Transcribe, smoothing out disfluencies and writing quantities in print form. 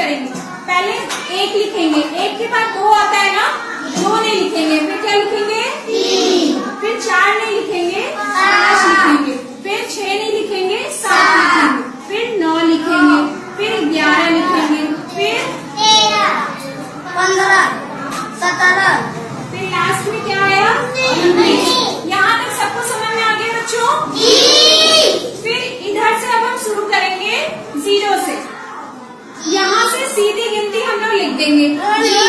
करेंगे। पहले 1 लिखेंगे, 1 के बाद 2 आता है ना, 2 नहीं लिखेंगे, फिर क्या लिखेंगे 3, फिर 4 नहीं लिखेंगे 5 लिखेंगे, फिर 6 नहीं लिखेंगे 7 लिखेंगे, फिर 9 लिखेंगे, फिर 11 लिखेंगे, फिर 13, 15, 17, फिर लास्ट में क्या आया 19। यहाँ तक सबको समझ में आ गया बच्चों? फिर इधर से अब हम शुरू करेंगे 0 से। यहाँ से सीधी गिनती हम लोग लिख देंगे